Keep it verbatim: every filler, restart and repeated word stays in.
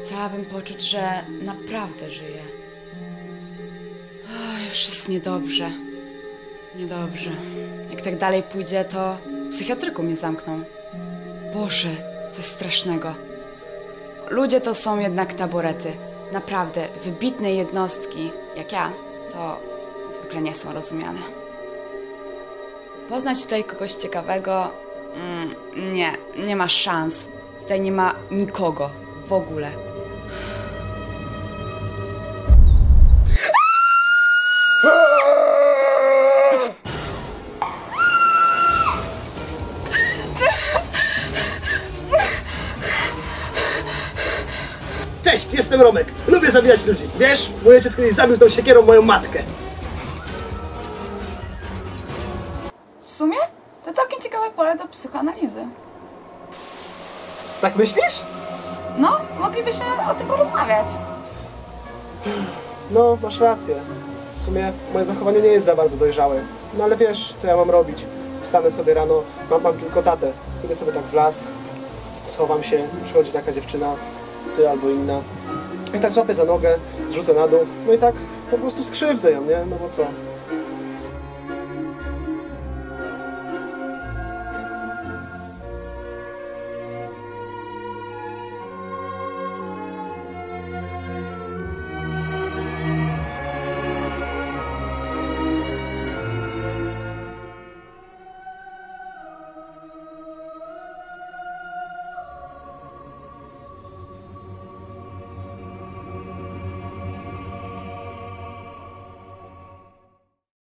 Chciałabym poczuć, że naprawdę żyję. O, już jest niedobrze. Niedobrze. Jak tak dalej pójdzie, to w psychiatryku mnie zamkną. Boże, coś strasznego. Ludzie to są jednak taborety. Naprawdę, wybitne jednostki, jak ja, to zwykle nie są rozumiane. Poznać tutaj kogoś ciekawego? Mm, nie, nie ma szans. Tutaj nie ma nikogo. W ogóle. Cześć, jestem Romek. Lubię zabijać ludzi. Wiesz, mój ojciec kiedyś zabił tą siekierą moją matkę. W sumie to całkiem ciekawe pole do psychoanalizy. Tak myślisz? No, moglibyśmy o tym porozmawiać. No, masz rację. W sumie moje zachowanie nie jest za bardzo dojrzałe. No ale wiesz, co ja mam robić? Wstanę sobie rano, mam, mam tylko tatę. Idę sobie tak w las, schowam się, przychodzi taka dziewczyna, ty albo inna. I tak złapię za nogę, zrzucę na dół, no i tak po prostu skrzywdzę ją, nie? No bo co?